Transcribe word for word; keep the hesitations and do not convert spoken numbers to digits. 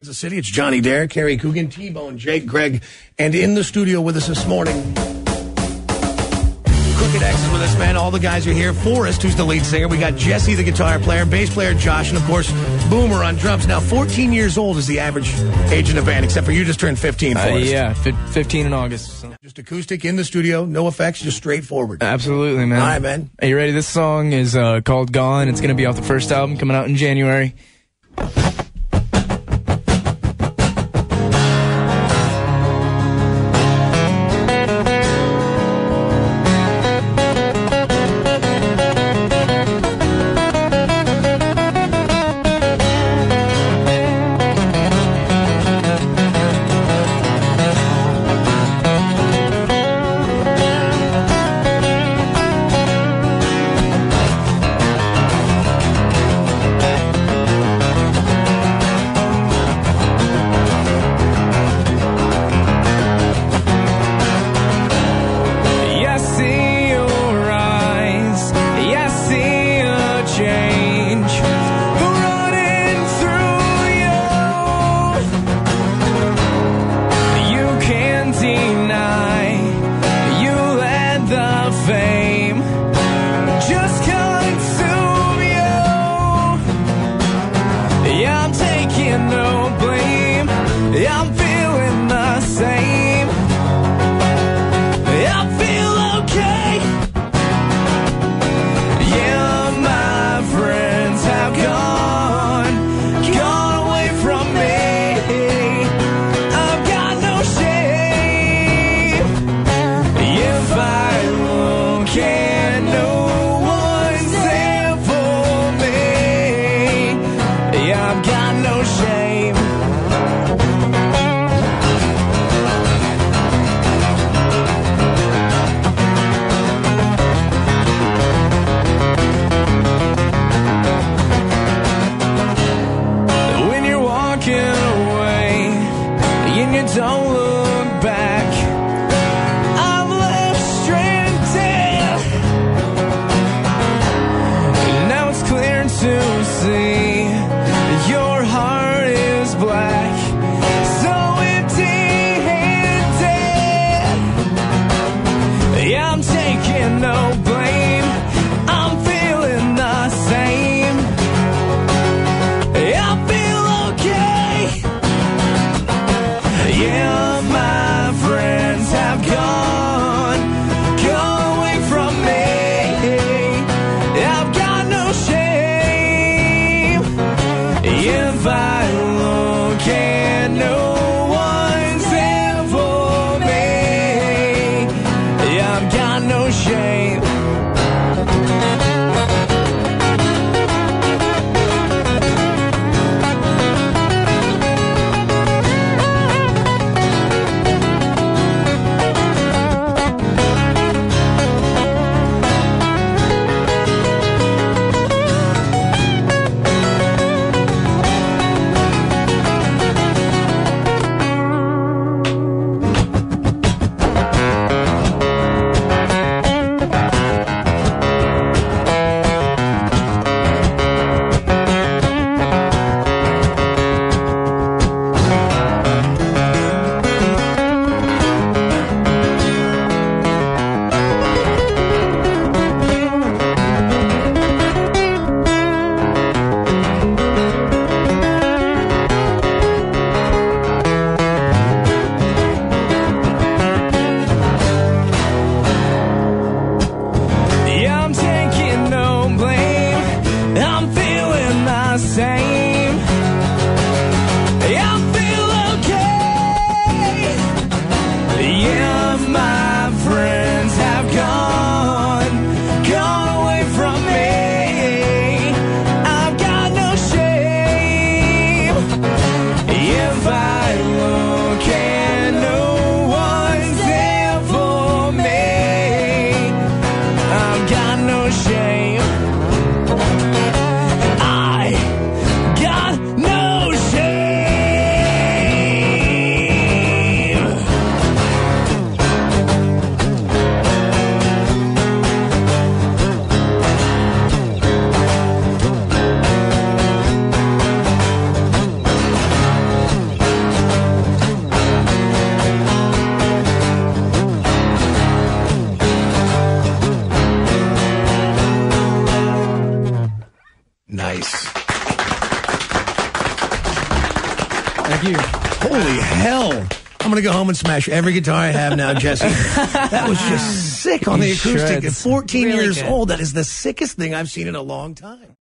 Kansas City, it's Johnny Dare, Carrie Coogan, T-Bone, Jake, Greg, and in the studio with us this morning, Crooked X is with us, man. All the guys are here. Forrest, who's the lead singer. We got Jesse, the guitar player, bass player Josh, and of course, Boomer on drums. Now, fourteen years old is the average age in the band, except for you just turned fifteen, Forrest. Uh, yeah, fifteen in August. So. Just acoustic in the studio, no effects, just straightforward. Absolutely, man. All right, man. Are you ready? This song is uh, called Gone. It's going to be off the first album coming out in January. Thank you. Holy hell. I'm going to go home and smash every guitar I have now, Jesse. That was just sick on the acoustic. At fourteen Really years good. old, that is the sickest thing I've seen in a long time.